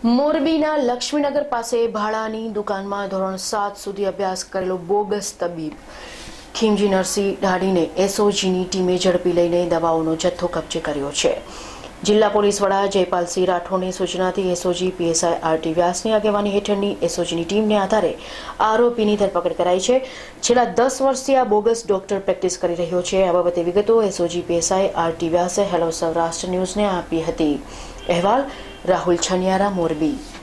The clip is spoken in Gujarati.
મોરબીના લક્ષ્મીનગર પાસે ભાડાની દુકાનમાં ધોરણ 7 સુધી અભ્યાસ કરેલો બોગસ તબીબ ખીમજી નરસિંહ ઢાડીને એસઓજીની ટીમે ઝડપી લઈને દવાઓનો જથ્થો કબજે કર્યો છે। જિલ્લા પોલીસ વડા જયપાલસિંહ રાઠોડની સૂચનાથી એસઓજી પીએસઆઈ આરટી વ્યાસની આગેવાની હેઠળની એસઓજીની ટીમને આધારે આરોપીની ધરપકડ કરાઈ છે। છેલ્લા 10 વર્ષથી આ બોગસ ડોક્ટર પ્રેક્ટિસ કરી રહ્યો છે। આ બાબતે વિગતો એસઓજી પીએસઆઈ આરટી વ્યાસે હેલો સૌરાષ્ટ્ર ન્યૂઝને આપી હતી। અહેવાલ રાહુલ છનિયારા, મોરબી।